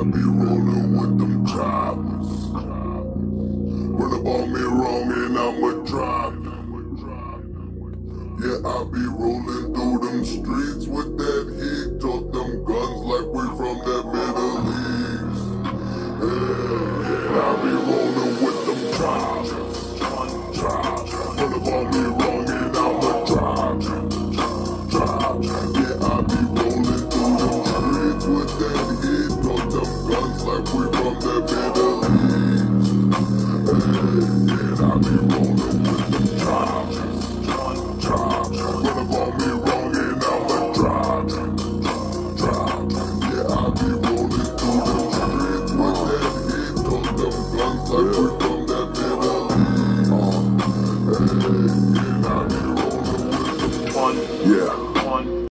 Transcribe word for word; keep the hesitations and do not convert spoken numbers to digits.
I be rolling with them choppers. Run up on me wrong and I'ma drop. Yeah, I be rolling through them streets with that heat. Talk them guns like we from the Middle East. Yeah, yeah, I be rolling with them choppers. Drop. Run up on me wrong and I'ma drop. Drop. Yeah, I be rolling through them streets with that heat. Talk them guns like we from the Middle East. Yeah, yeah, I be rolling with them choppers. Drop. Run up on me wrong and I'ma drop. Drop. Yeah, I be rolling through them streets with that heat. Talk them guns like we from the Middle East. Uh, hey, yeah, I be rolling with them. One. Yeah.